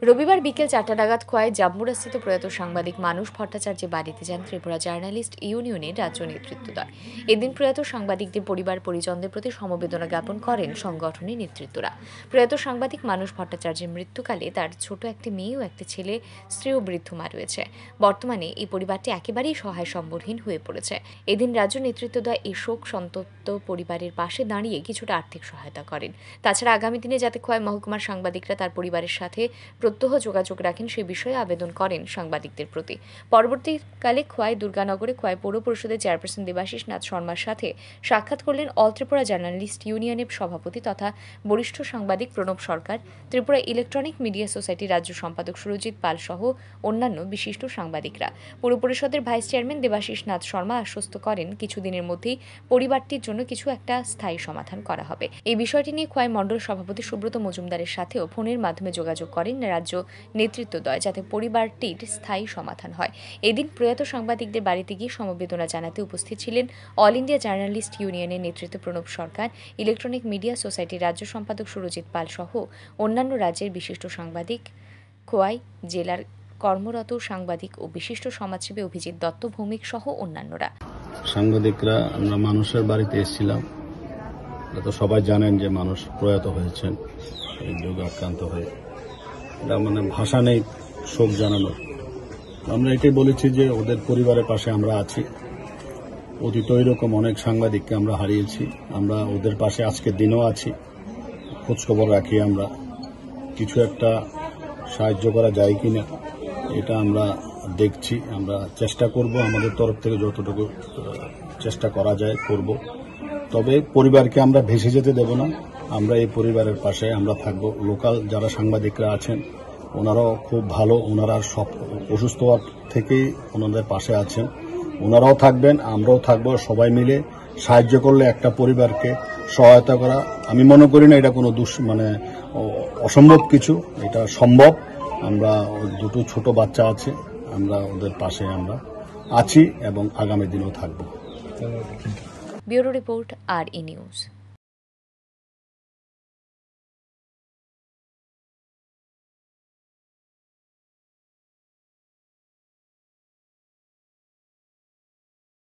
রবিবার বিকেল 4টা নাগাদ খোয়াই জাম্মুরাস্থিত প্রয়াত সাংবাদিক মানস ভট্টাচার্যের বাড়িতে যান ত্রিপুরা জার্নালিস্ট ইউনিয়নের রাজ্য নেতৃত্বদল। এদিন প্রয়াত সাংবাদিকদের পরিবার পরিজনদের প্রতি সমবেদনা জ্ঞাপন করেন সংগঠনের নেতৃত্বরা। প্রয়াত সাংবাদিক মানস ভট্টাচার্যের মৃত্যুকালে তার ছোট একটি মেয়ে ও একটি ছেলে, স্ত্রী ও বৃদ্ধ মা রয়েছে। বর্তমানে এই পরিবারটি একেবারেই সহায় সম্বলহীন হয়ে পড়েছে। এদিন রাজ্য নেতৃত্বদল এই শোক সন্তপ্ত পরিবারের পাশে দাঁড়িয়ে কিছুটা আর্থিক সহায়তা করেন। তাছাড়া আগামী দিনে যাতে খোয়াই মহকুমার সাংবাদিকরা তার পরিবারের সাথে প্রত্যহ যোগাযোগ রাখেন সে বিষয়ে আবেদন করেন সাংবাদিকদের প্রতি। পরবর্তীকালে খোয়াই দুর্গানগরে খোয়াই পৌর পরিষদের চেয়ারপারসন দেবাশিস নাথ শর্মার সাথে সাক্ষাৎ করলেন অল ত্রিপুরা জার্নালিস্ট ইউনিয়নের সভাপতি তথা বরিষ্ঠ সাংবাদিক প্রণব সরকার, ত্রিপুরা ইলেকট্রনিক মিডিয়া সোসাইটির রাজ্য সম্পাদক সুরজিৎ পাল সহ অন্যান্য বিশিষ্ট সাংবাদিকরা। পৌর পরিষদের ভাইস চেয়ারম্যান দেবাশিস নাথ শর্মা আশ্বস্ত করেন কিছুদিনের মধ্যেই পরিবারটির জন্য কিছু একটা স্থায়ী সমাধান করা হবে। এই বিষয়টি নিয়ে খোয়াই মণ্ডল সভাপতি সুব্রত মজুমদারের সাথেও ফোনের মাধ্যমে যোগাযোগ করেন রাজ্য নেতৃত্বদল যাতে পরিবারটির স্থায়ী সমাধান হয়। এদিন প্রয়াত সাংবাদিকদের বাড়িতে গিয়ে সমবেদনা জানাতে উপস্থিত ছিলেন অল ইন্ডিয়া জার্নালিস্ট ইউনিয়নের নেতৃত্বে প্রণব সরকার, ইলেকট্রনিক মিডিয়া সোসাইটির রাজ্য সম্পাদক সুরজিৎ পাল সহ অন্যান্য রাজ্যের বিশিষ্ট সাংবাদিক, খোয়াই জেলার কর্মরত সাংবাদিক ও বিশিষ্ট সমাজসেবী অভিজিৎ দত্ত ভৌমিক সহ অন্যান্যরা। সাংবাদিকরা আমরা মানুষের বাড়িতে এসেছিলাম। তো সবাই জানেন যে মানুষ প্রয়াত হয়েছেন এই রোগে আক্রান্ত হয়ে। এটা ভাষা নেই শোক জানানোর। আমরা এটাই বলেছি যে ওদের পরিবারের পাশে আমরা আছি। অতীতে এরকম অনেক সাংবাদিককে আমরা হারিয়েছি, আমরা ওদের পাশে আজকের দিনও আছি, খোঁজখবর রাখি। আমরা কিছু একটা সাহায্য করা যায় কিনা এটা আমরা দেখছি, আমরা চেষ্টা করব, আমাদের তরফ থেকে যতটুকু চেষ্টা করা যায় করব। তবে পরিবারকে আমরা ভেসে যেতে দেব না, আমরা এই পরিবারের পাশে আমরা থাকব। লোকাল যারা সাংবাদিকরা আছেন ওনারাও খুব ভালো, ওনারা সব অসুস্থ হওয়ার থেকেই ওনাদের পাশে আছেন, ওনারাও থাকবেন, আমরাও থাকব। সবাই মিলে সাহায্য করলে একটা পরিবারকে সহায়তা করা, আমি মনে করি না এটা কোনো অসম্ভব কিছু, এটা সম্ভব। আমরা দুটো ছোট বাচ্চা আছে, আমরা ওদের পাশে আমরা আছি এবং আগামী দিনেও থাকব। Bureau report, RE news.